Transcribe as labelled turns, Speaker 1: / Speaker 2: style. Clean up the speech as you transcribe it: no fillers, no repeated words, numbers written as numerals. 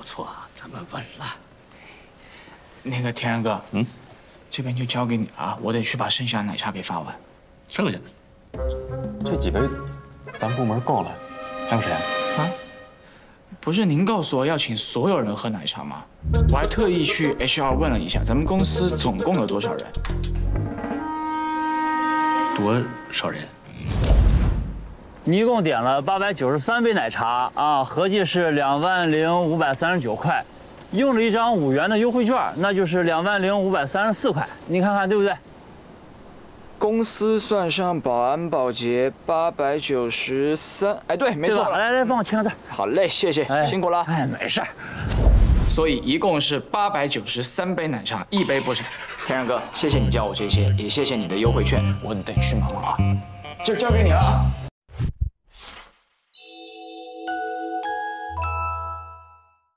Speaker 1: 不错，咱们稳了。
Speaker 2: 那个天然哥，这边就交给你了，我得去把剩下的奶茶给发完。
Speaker 1: 剩下的
Speaker 3: 这几杯，咱部门够了，还有谁啊？
Speaker 2: 不是您告诉我要请所有人喝奶茶吗？我还特意去 HR 问了一下，咱们公司总共有多少人？
Speaker 1: 多少人？
Speaker 4: 你一共点了893杯奶茶啊，合计是20539块，用了一张5元的优惠券，那就是20534块，你看看对不对？
Speaker 2: 公司算上保安保洁893，哎，对，没错。
Speaker 4: 来，帮我签个字。
Speaker 2: 好嘞，谢谢，辛苦了。
Speaker 4: 哎，没事儿。
Speaker 2: 所以一共是893杯奶茶，1杯不少。天然哥，谢谢你教我这些，也谢谢你的优惠券，我得去忙了啊。就交给你了啊。